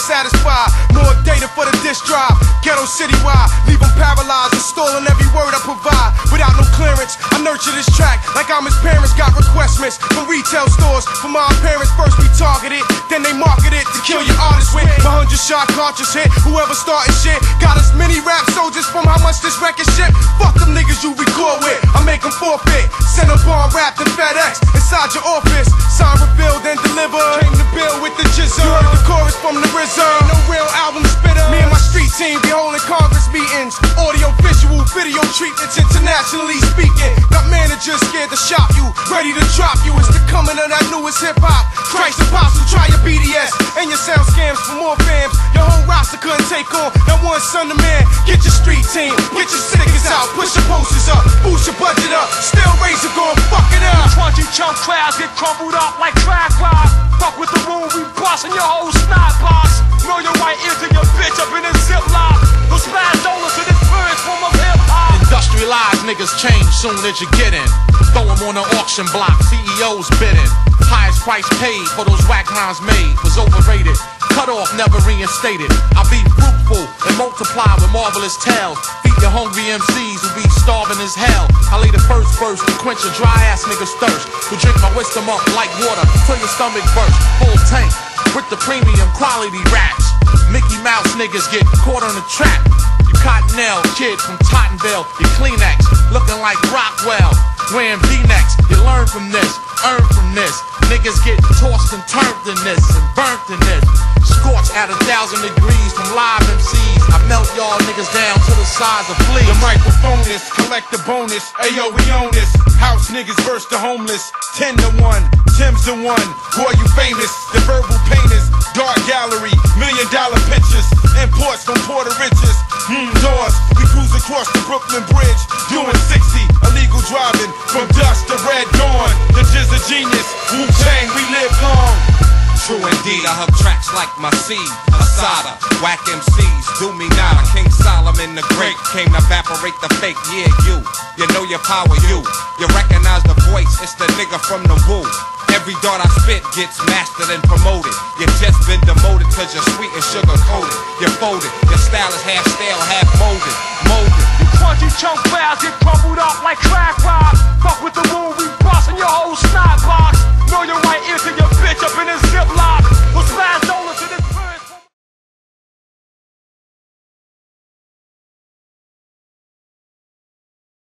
satisfied. More data for the disk drive. Ghetto citywide, leave them paralyzed, installing every word I provide. Without no clearance, I nurture this track like I'm his parents. Got request lists from retail stores. From our parents, first we target it, then they market it to kill your artist with. 100 shot cartridge hit, whoever started shit. Got as many rap soldiers from how much this record shit. Fuck them niggas you record with, I make them forfeit. Send them bomb wrapped in FedEx inside your office. Sign, reveal, then deliver. Came to bill with the jizzle. You heard the chorus from the RZA. No real album spitter. Me and my street team be holding Congress meetings. Audio, visual, video treatments, internationally speaking. Got managers scared to shop you, ready to drop you. It's the coming of that newest hip hop. Christ apostle, try your BDS and your sound scams for more fams. Your whole roster couldn't take on that one son of man. Get your street team, get your stickers out, push your posters up, boost your budget up. Still razor going fuck it up. 20 chunk crowds get crumbled up like track rock. Fuck with the room, we bustin' your whole snot box. Know your right ear to your bitch up in a ziplock. Those spazzolas to the first form of hip hop. Industrialized niggas change soon as you get in. Throw them on the auction block, CEOs bidding. Highest price paid for those whack rhymes made was overrated. Cut off, never reinstated. I be fruitful and multiply with marvelous tales. Feed the hungry MCs who be starving as hell. I lay the first verse to quench a dry ass nigga's thirst. Who drink my wisdom up like water till your stomach burst. Full tank with the premium quality raps. Mickey Mouse niggas get caught on the trap. You Cottonelle kid from Tottenville, you Kleenex, looking like Rockwell, wearing V-necks. You learn from this, earn from this. Niggas get tossed and turned in this and burnt in this. Scorched at 1,000 degrees from live MCs. I melt y'all niggas down to the size of fleas. The microphone is, collect the bonus. Ayo, we own this. House niggas versus the homeless. 10 to 1, Tim's the one. Boy, you famous. The verbal painters, dark gallery, $1 million pictures. Imports from Puerto Riches. Doors. We cruise across the Brooklyn Bridge, doing 60. Illegal driving from dusk to red dawn. The Jizz a genius. Wu-Tang, we live long. True indeed, I hug tracks like my seed, Asada, whack MCs, do me nada. King Solomon the Great came to evaporate the fake. Yeah, you know your power, you recognize the voice, it's the nigga from the woo. Every dart I spit gets mastered and promoted. You just been demoted cause you're sweet and sugar coated. You're folded, your style is half stale, half molded. You crunchy chunk crowds